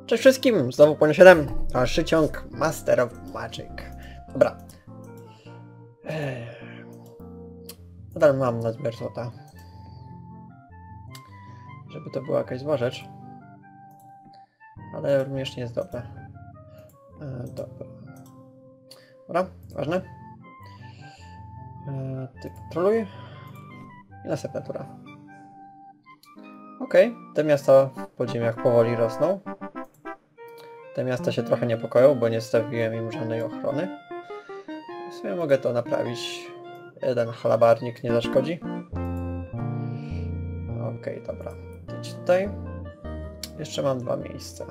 Cześć wszystkim, znowu Płyn 7, dalszy ciąg Master of Magic. Dobra. Nadal mam nadmiar złota. Żeby to była jakaś zła rzecz. Ale również nie jest dobre. Dobra. Dobra, ważne. Ty kontroluj. I następna tura. Okej, te miasta w podziemiach powoli rosną. Te miasta się trochę niepokoją, bo nie stawiłem im żadnej ochrony. W sumie mogę to naprawić. Jeden halabarnik nie zaszkodzi. Okej, dobra. Idź tutaj. Jeszcze mam 2 miejsca.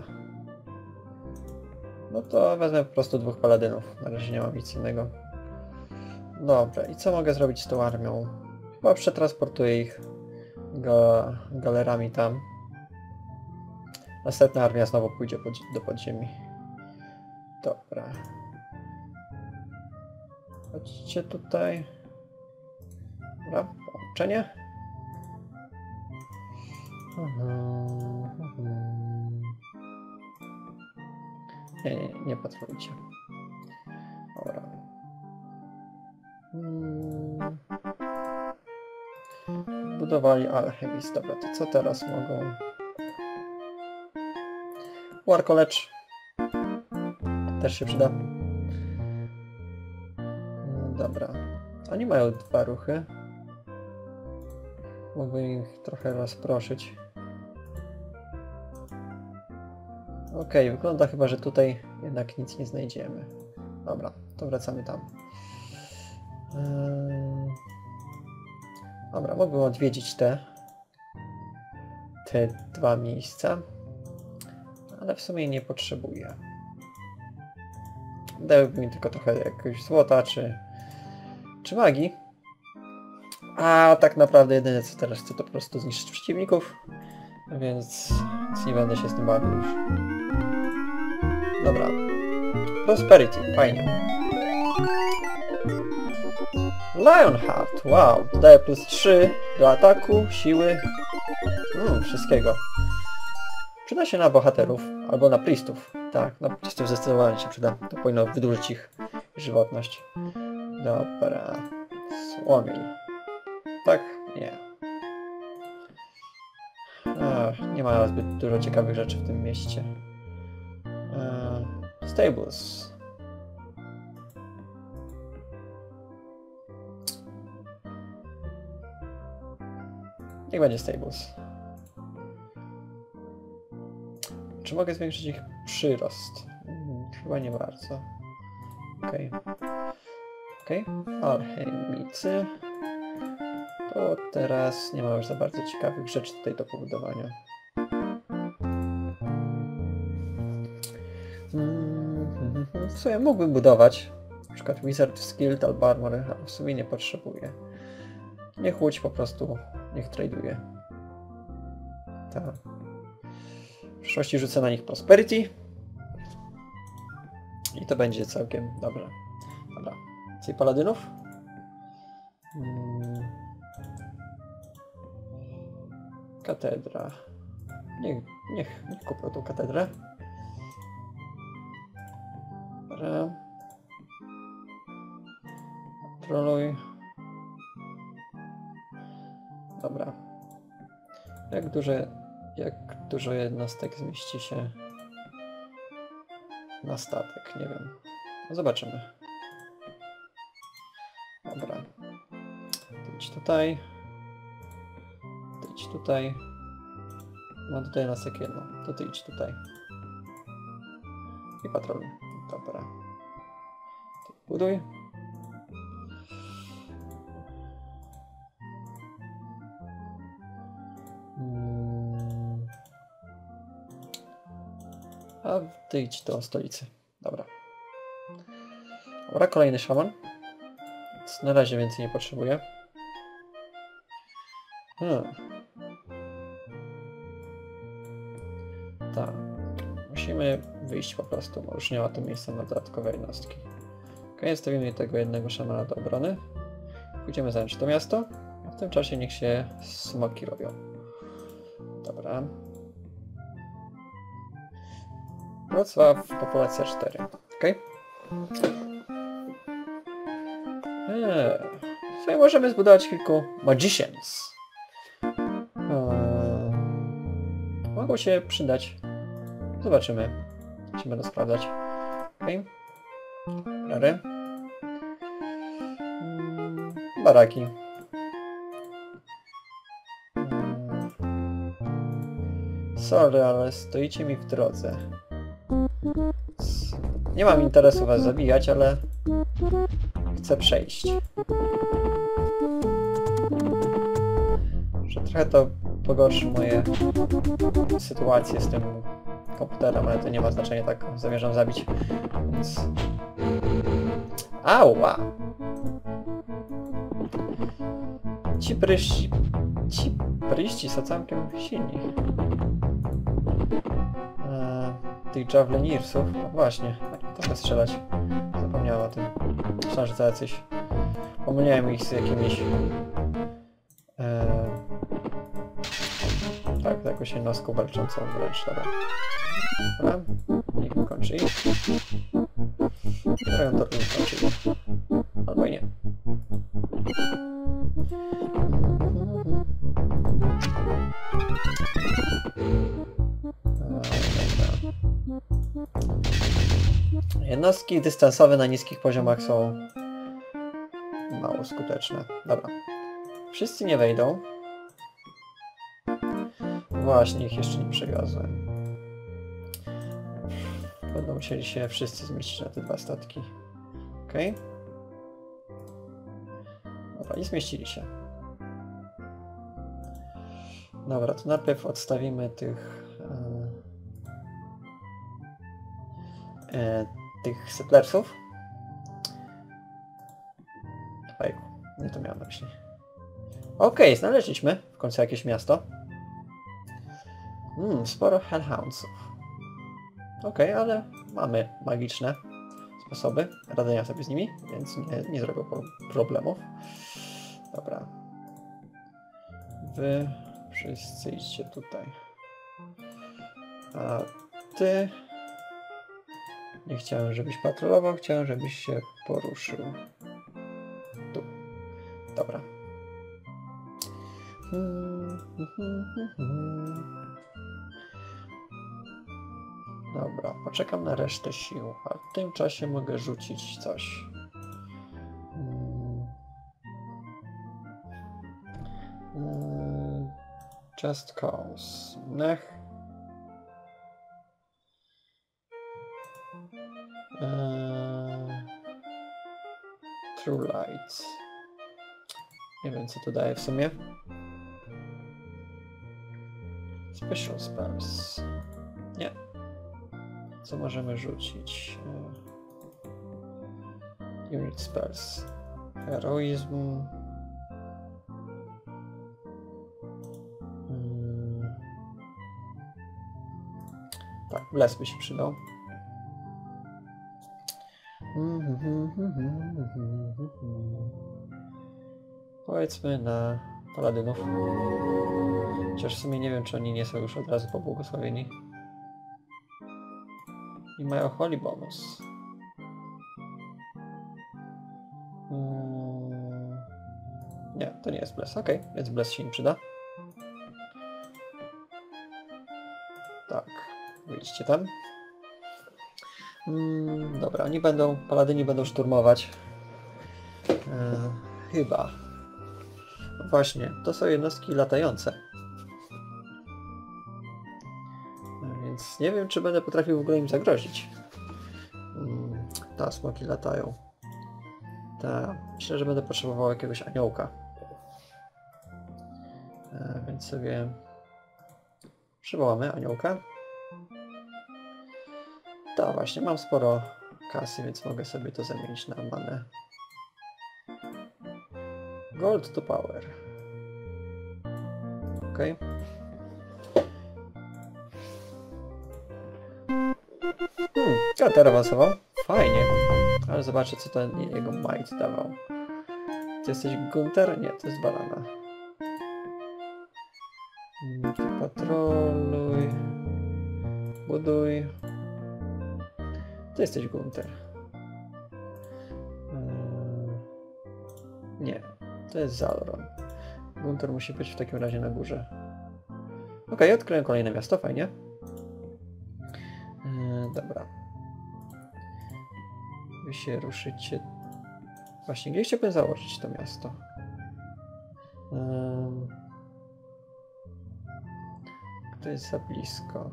No to wezmę po prostu 2 paladynów. Na razie nie mam nic innego. Dobra, i co mogę zrobić z tą armią? Chyba przetransportuję ich galerami tam. Następna armia znowu pójdzie do podziemi. Dobra. Chodźcie tutaj. Dobra, połączenie. Nie patrolujcie. Dobra. Budowali alchemist. Dobra, to co teraz mogą? War College. Też się przyda. Dobra. Oni mają 2 ruchy. Mógłbym ich trochę rozproszyć. Okej, wygląda chyba, że tutaj jednak nic nie znajdziemy. Dobra, to wracamy tam. Dobra, mógłbym odwiedzić te 2 miejsca. Ale w sumie nie potrzebuję. Dałyby mi tylko trochę jakiegoś złota, czy magii. A tak naprawdę jedyne co teraz chcę to po prostu zniszczyć przeciwników. Więc nie będę się z tym bawił już. Dobra. Prosperity, fajnie. Lionheart, wow. Daje +3 do ataku, siły. Wszystkiego. Przyda się na bohaterów, albo na priestów. Tak, na priestów zdecydowanie się przyda. To powinno wydłużyć ich żywotność. Dobra. Słomil. Tak? Nie. Nie ma zbyt dużo ciekawych rzeczy w tym mieście. Stables. Niech będzie Stables. Czy mogę zwiększyć ich przyrost? Chyba nie bardzo. Okej. Alchemicy. To teraz nie ma już za bardzo ciekawych rzeczy tutaj do pobudowania. W sumie mógłbym budować. Na przykład Wizard Skilled albo Armor, ale w sumie nie potrzebuję. Niech Łódź po prostu, niech traduje. Tak. W przyszłości rzucę na nich Prosperity. I to będzie całkiem dobre. Dobra. Więcej paladynów? Katedra. Niech kupią tą katedrę. Dobra. Kontroluj. Dobra. Jak dużo jednostek zmieści się na statek? Nie wiem. Zobaczymy. Dobra. Idź tutaj. Idź tutaj. Mam tutaj nasek jedno. To ty idź tutaj. I patroluj. Dobra. Ty buduj. A ty idź do stolicy. Dobra. Dobra, kolejny szaman. Więc na razie więcej nie potrzebuję. Tak. Musimy wyjść po prostu, bo już nie ma tu miejsca na dodatkowe jednostki. Okej, stawimy tego jednego szamana do obrony. Pójdziemy zająć to miasto, a w tym czasie niech się smoki robią. Dobra. Wrocław, populacja 4. Okej. Tutaj możemy zbudować kilku magicians. Mogą się przydać. Zobaczymy. Czy będę sprawdzać. Okej. Rary. Baraki. Sorry, ale stoicie mi w drodze. Nie mam interesu was zabijać, ale chcę przejść. Że trochę to pogorszy moje sytuacje z tym komputerem, ale to nie ma znaczenia, tak zamierzam zabić, więc... Ała! Ci pryści są całkiem silni. Tych Javelineersów, no właśnie, trochę strzelać. Zapomniałem o tym. Myślałem, że to jacyś... Pomyliłem ich z jakimiś... Tak, jakąś jednostką walczącą wręcz, dobra. Dobra, niech kończy ich. Trochę to kończy ich. Albo i nie. Jednostki dystansowe na niskich poziomach są mało skuteczne. Dobra. Wszyscy nie wejdą. Właśnie, ich jeszcze nie przewiozłem. Będą musieli się wszyscy zmieścić na te dwa statki. Okej. Dobra, i zmieścili się. Dobra, to najpierw odstawimy tych settlersów. Ojku, nie to miałem na myśli. Okej, znaleźliśmy w końcu jakieś miasto. Sporo hellhoundsów. Okej, ale mamy magiczne sposoby radzenia sobie z nimi, więc nie zrobią problemów. Dobra. Wy wszyscy idźcie tutaj. A ty... Nie chciałem, żebyś patrolował, chciałem, żebyś się poruszył. Tu. Dobra. Dobra, poczekam na resztę sił, a w tym czasie mogę rzucić coś. Just cause. Nech. True Light. Nie wiem, co to daje w sumie. Special Spells. Nie. Co możemy rzucić? Unit Spells. Heroizm. Tak, Bless by się przydał. Powiedzmy na paladynów. Chociaż w sumie nie wiem, czy oni nie są już od razu pobłogosławieni. I mają holy bonus. Nie, to nie jest Bless. Okej, więc Bless się im przyda. Tak, wyjdźcie tam. Dobra, paladyni będą szturmować. Chyba. No właśnie, to są jednostki latające. Więc nie wiem, czy będę potrafił w ogóle im zagrozić. Smoki latają. Myślę, że będę potrzebował jakiegoś aniołka. Więc sobie przywołamy aniołka. Właśnie, mam sporo kasy, więc mogę sobie to zamienić na manę. Gold to power. Okej. Kater awansował. Fajnie. Ale zobaczę, co ten jego might dawał. Ty jesteś Gunter? Nie, to jest banana. Ty patroluj. Buduj. Ty jesteś Gunter. Nie, to jest Zalron. Gunter musi być w takim razie na górze. Okej, odkryłem kolejne miasto, fajnie. Dobra. Wy się ruszycie... Właśnie, gdzie chciałbym założyć to miasto? To jest za blisko.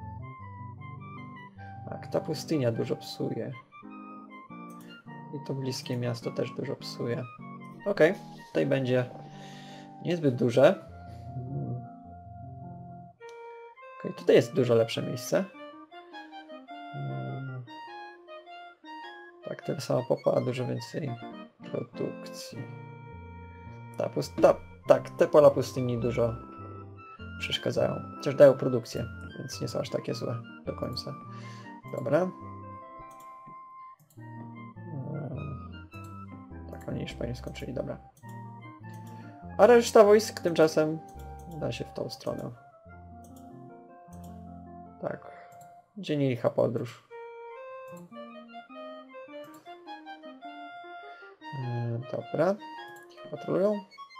Tak, ta pustynia dużo psuje. I to bliskie miasto też dużo psuje. Okej, tutaj będzie niezbyt duże. Okej, tutaj jest dużo lepsze miejsce. Tak, tyle samo popa, a dużo więcej produkcji. Tak, te pola pustyni dużo przeszkadzają. Chociaż dają produkcję, więc nie są aż takie złe do końca. Dobra. Tak, oni już pewnie skończyli, dobra. A reszta wojsk tymczasem da się w tą stronę. Tak. Dzień i licha podróż. Dobra. Patrolują.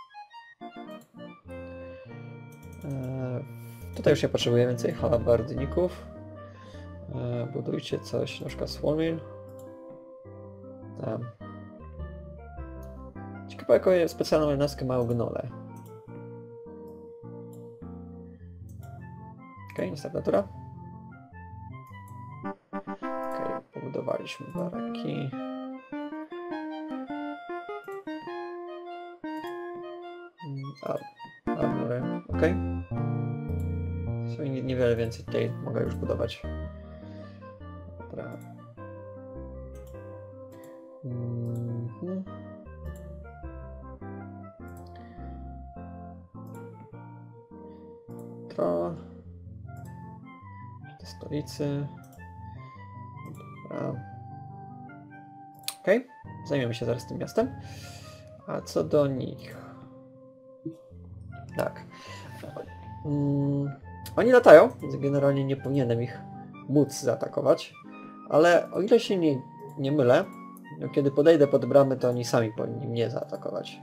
Tutaj już nie potrzebuję więcej halabardników. Budujcie coś, na przykład Swarmill. Tam. Ciekawe, jaką specjalną jednostkę mają gnole. Okej, następna tura. Okej, pobudowaliśmy baraki. Armory, okej. Niewiele więcej tutaj mogę już budować. Dobra. Te stolicy. Dobra. Okej, zajmiemy się zaraz tym miastem. A co do nich? Tak. Oni latają, więc generalnie nie powinienem ich móc zaatakować. Ale o ile się nie mylę, no kiedy podejdę pod bramy, to oni sami powinni mnie zaatakować.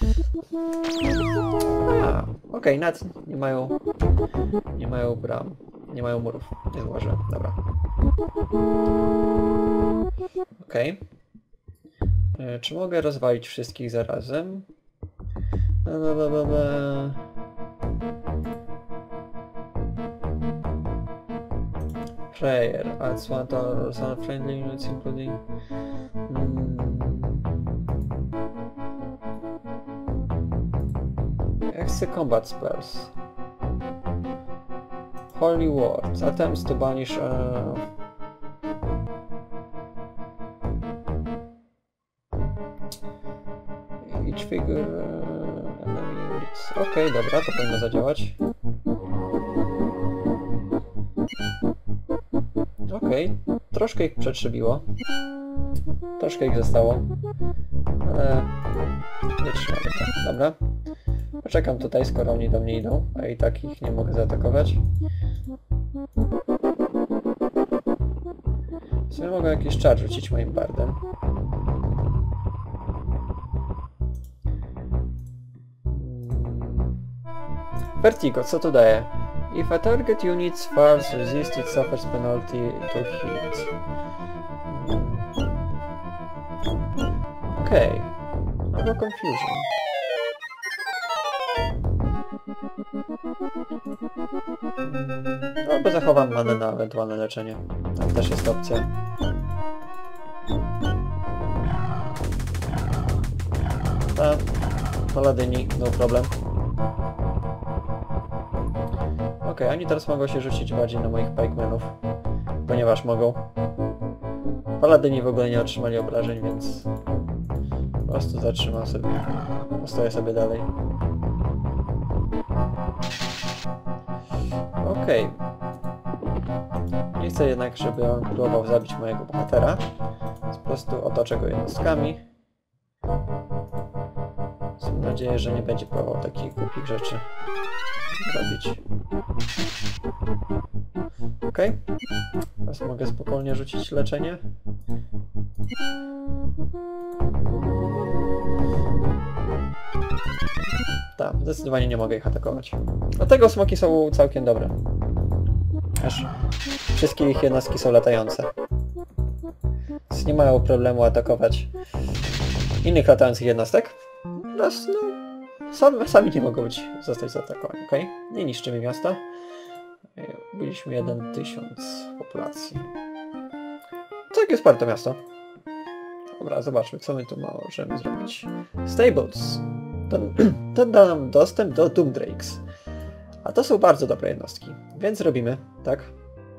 Okej, nawet nie mają bram. Nie mają murów. Nie złożę. Dobra. Okej. Czy mogę rozwalić wszystkich zarazem? Prayer. Adds one to some friendly units including... Jak chcę combat spells? Holy Words. Attempts to banish... Each figure... enemy units. Okej, dobra, to powinno zadziałać. Okej, troszkę ich przetrzebiło. Troszkę ich zostało. Ale... wytrzymamy to. Dobra. Poczekam tutaj, skoro oni do mnie idą, a i tak ich nie mogę zaatakować. W sumie mogę jakiś czar rzucić moim bardem. Vertigo, co to daje? If a target unit's fires resist, it suffers penalty to hit. Okej. Albo confusion. Albo zachowam manę na ewentualne leczenie. Tam też jest opcja. Paladyni, no problem. Okej, oni teraz mogą się rzucić bardziej na moich pikemenów, ponieważ mogą. Paladyni w ogóle nie otrzymali obrażeń, więc po prostu zatrzymam sobie, postoję sobie dalej. Okej. Nie chcę jednak, żeby on próbował zabić mojego bohatera, więc po prostu otoczę go jednostkami. Mam nadzieję, że nie będzie próbował takich głupich rzeczy robić. ok. Teraz mogę spokojnie rzucić leczenie. Tak, zdecydowanie nie mogę ich atakować. Dlatego smoki są całkiem dobre. Aż wszystkie ich jednostki są latające. Więc nie mają problemu atakować innych latających jednostek. Oraz, no, sami nie mogą zostać zaatakowani, ok? Nie niszczymy miasta. Byliśmy 1000 populacji. Całkiem spore to miasto. Dobra, zobaczmy, co my tu możemy zrobić. Stables. To da nam dostęp do Doomdrakes. A to są bardzo dobre jednostki. Więc robimy, tak?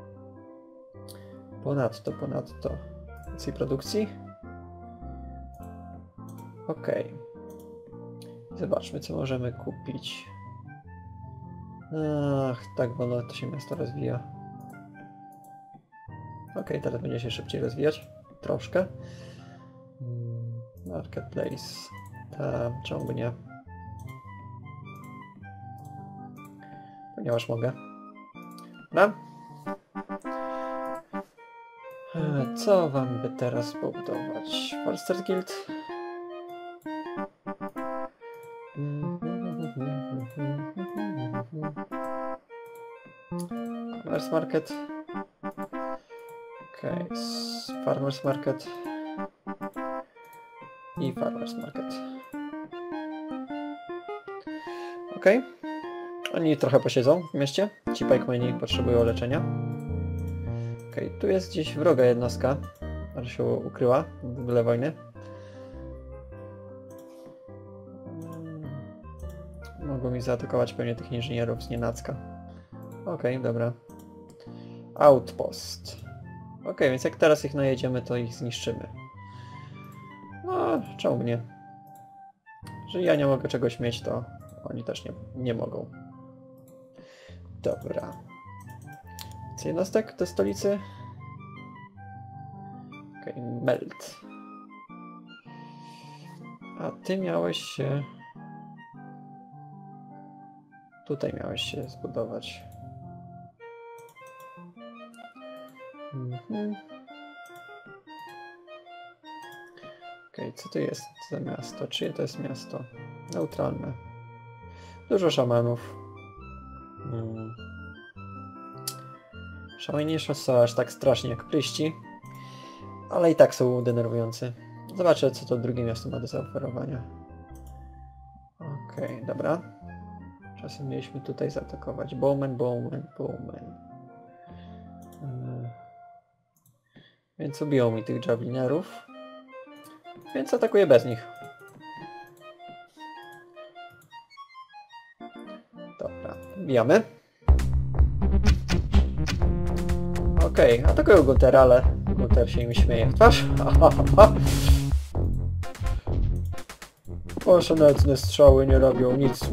Ponadto. Więcej produkcji. Okej. Zobaczmy, co możemy kupić. Ach, tak wolno to się miasto rozwija. Okej, teraz będzie się szybciej rozwijać. Troszkę. Marketplace. Czemu by nie? Ponieważ mogę. Dobra. Co wam by teraz pobudować? Forster Guild? Farmers Market. Okej, Farmers Market. I Farmers Market. Okej. Oni trochę posiedzą w mieście. Ci pike'meni potrzebują leczenia. Okej, tu jest gdzieś wroga jednostka, która się ukryła w ogóle wojny. Mogą mi zaatakować pewnie tych inżynierów z nienacka. Okej, dobra. Outpost. Okej, więc jak teraz ich najedziemy, to ich zniszczymy. No, czemu nie? Jeżeli ja nie mogę czegoś mieć, to oni też nie mogą. Dobra. Co jednostek do stolicy? Okej, Melt. A ty miałeś się... Tutaj miałeś się zbudować. Okej, co to jest za miasto? Czyje to jest miasto? Neutralne. Dużo szamanów. Szamani nie są aż tak strasznie jak pryści, ale i tak są denerwujący. Zobaczę, co to drugie miasto ma do zaoferowania. Okej, dobra. Czasem mieliśmy tutaj zaatakować. Bowman. Więc ubiją mi tych javelinerów. Więc atakuję bez nich. Dobra, bijamy. Okej, atakują Guntera, ale Gunter się im śmieje w twarz. Wasze nędzne strzały nie robią nic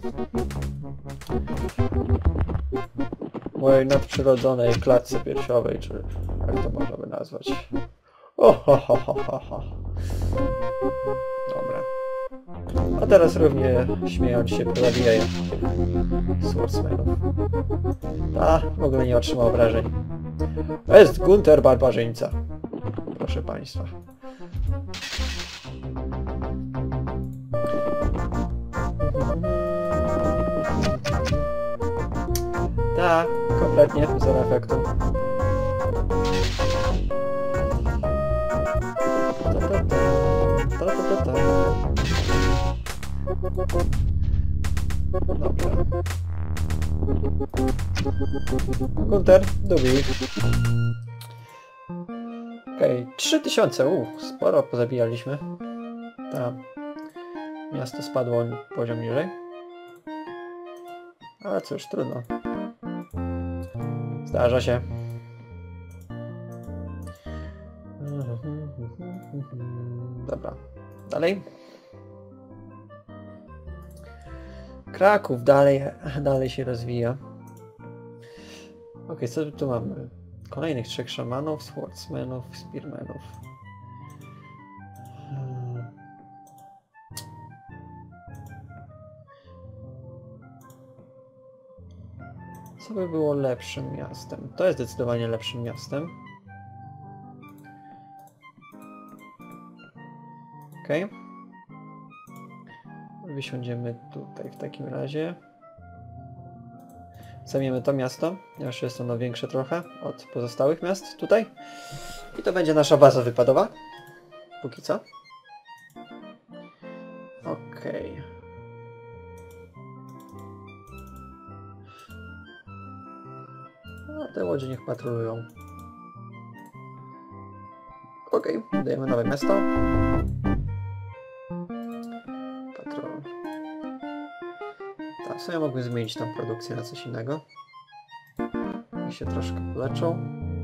mojej nadprzyrodzonej klatce piersiowej, czy jak to można by nazwać. Dobra. A teraz równie śmiejąc się zabijają tych swordsmanów. W ogóle nie otrzymał obrażeń. Jest Gunter barbarzyńca. Proszę państwa. Kompletnie zero efektu. Dobra. Gunter, dubi. Okej, 3000, sporo pozabijaliśmy. Miasto spadło poziom niżej. Ale cóż, trudno. Zdarza się. Dobra, dalej. Kraków dalej się rozwija. Okej, co tu mamy? Kolejnych 3 szamanów, swordsmanów, spearmanów. Co by było lepszym miastem? To jest zdecydowanie lepszym miastem. Okej. Wysiądziemy tutaj w takim razie. Zajmiemy to miasto, ponieważ jest ono większe trochę od pozostałych miast tutaj. I to będzie nasza baza wypadowa. Póki co. Okej. No, te łodzie niech patrolują. Okej, dajemy nowe miasto. Patrol. Tak, w sumie mogłem zmienić tą produkcję na coś innego. I się troszkę poleczą.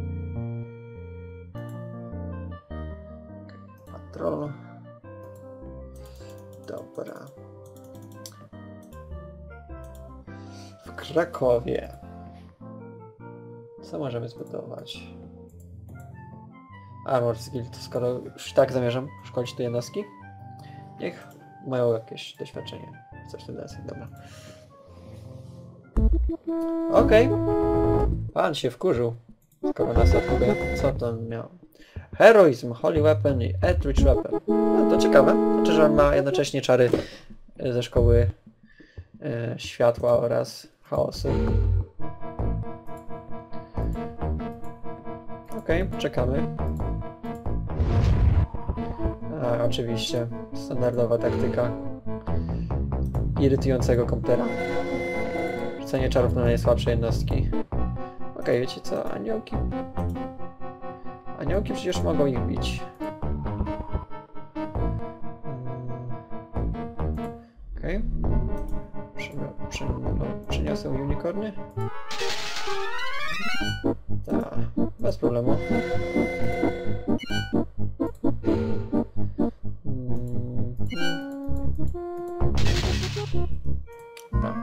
Patrol. Dobra. W Krakowie. Co możemy zbudować? Armors Guild, skoro już tak zamierzam szkolić te jednostki. Niech mają jakieś doświadczenie. Coś ten deseń, dobra. Okej. Pan się wkurzył. Skoro nas atakuje. Co to on miał? Heroizm, Holy Weapon i Eldritch Weapon. No to ciekawe. Znaczy, że on ma jednocześnie czary ze szkoły światła oraz chaosu. Okej, czekamy. A, oczywiście. Standardowa taktyka irytującego komputera. Rzucenie czarów na najsłabsze jednostki. Okej, wiecie co? Aniołki... Aniołki przecież mogą ich bić. Okej. Przyniosę unicorny? Tak, bez problemu. No.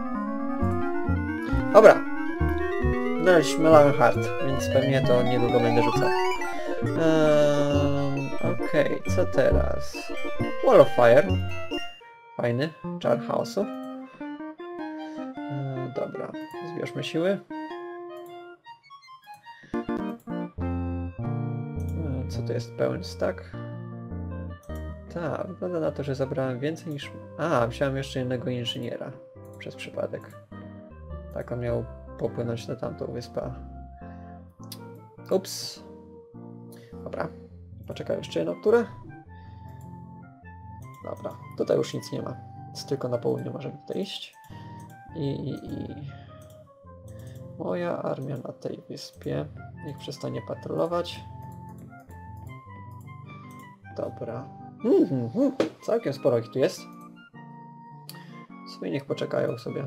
Dobra. Znaleźliśmy Lionheart, więc pewnie to niedługo będę rzucał. Okej, co teraz? Wall of Fire. Fajny, czar chaosu. Dobra, zbierzmy siły. Co to jest? Pełen stack? Tak, wygląda na to, że zabrałem więcej niż... A, wziąłem jeszcze jednego inżyniera. Przez przypadek. Tak, on miał popłynąć na tamtą wyspę. Ups. Dobra. Poczekaj jeszcze jedną turę. Dobra, tutaj już nic nie ma. Więc tylko na południe możemy tutaj iść. I... Moja armia na tej wyspie. Niech przestanie patrolować. Dobra. Całkiem sporo ich tu jest. Sobie niech poczekają sobie.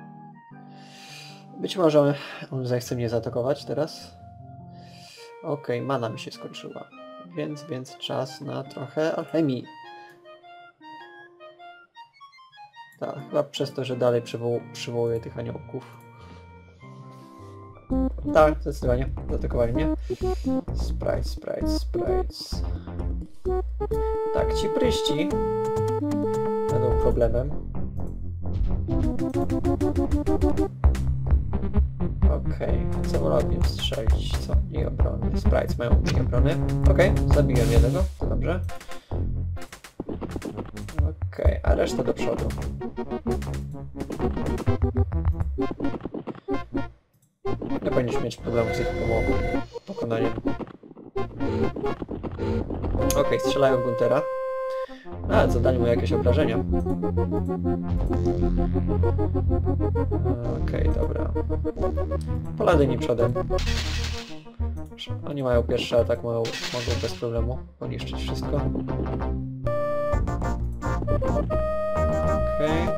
Być może on zechce mnie zaatakować teraz. Okej, mana mi się skończyła. Więc czas na trochę alchemii. Tak, chyba przez to, że dalej przywołuję tych aniołków. Tak, zdecydowanie. Zaatakowali mnie. Sprites. Tak, ci pryści będą problemem. Okej, co wolałbym strzelić? Co? Mniej obrony. Sprites mają mniej obrony. Okej, zabiłem jednego, to dobrze. Okej, a reszta do przodu. Nie powinieneś mieć problemu z ich pokonaniem. Okej, strzelają Guntera. A, zadali mu jakieś obrażenia. Okej, dobra. Paladyni przodem. Oni mają pierwszy atak, mogą bez problemu poniszczyć wszystko. Okej.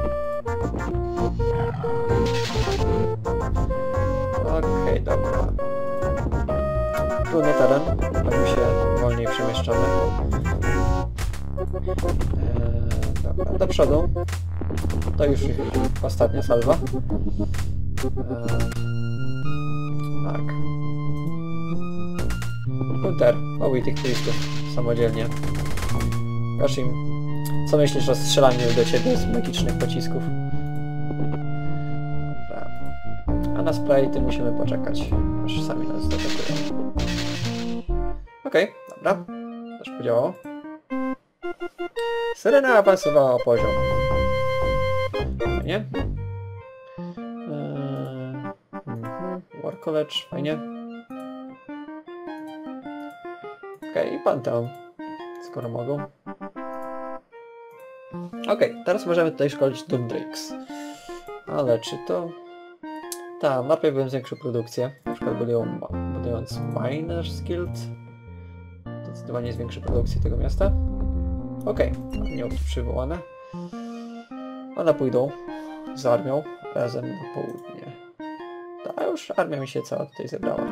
Okej, dobra. Trudny teren, tak mi się wolniej przemieszczamy. Dobra, do przodu. To już ostatnia salwa. Tak. Gunter, obuj tych turystów samodzielnie. Pokaż im, co myślisz o strzelaniu do ciebie z magicznych pocisków. Dobra. A na sprite'y musimy poczekać, aż sami nas zaatakują. Okej, dobra. Też podziałało. Syrena awansowała o poziom. Fajnie. War College, fajnie. Okej, Pantheon. Skoro mogą. Okej, teraz możemy tutaj szkolić Doomdrakes. Ale czy to... Tak, najpierw bym zwiększył produkcję. Na przykład budując Miners Guild. Zdecydowanie zwiększy produkcję tego miasta. Okej, nie przywołane. One pójdą z armią razem na południe. Ta już armia mi się cała tutaj zebrała.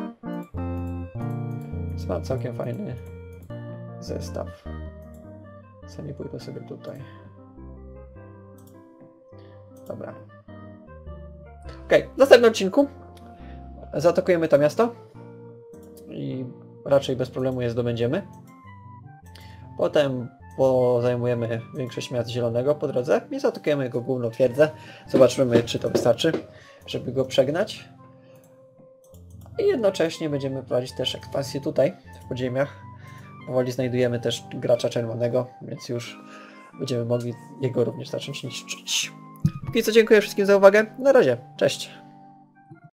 Więc mam całkiem fajny zestaw. Sami pójdą sobie tutaj. Dobra. Okej, w następnym odcinku zaatakujemy to miasto i raczej bez problemu je zdobędziemy. Potem zajmujemy większość miast zielonego po drodze i zaatakujemy jego główną twierdzę. Zobaczymy, czy to wystarczy, żeby go przegnać. I jednocześnie będziemy prowadzić też ekspansję tutaj, w podziemiach. Powoli znajdujemy też gracza czerwonego, więc już będziemy mogli jego również zacząć niszczyć. Póki co dziękuję wszystkim za uwagę. Na razie, cześć!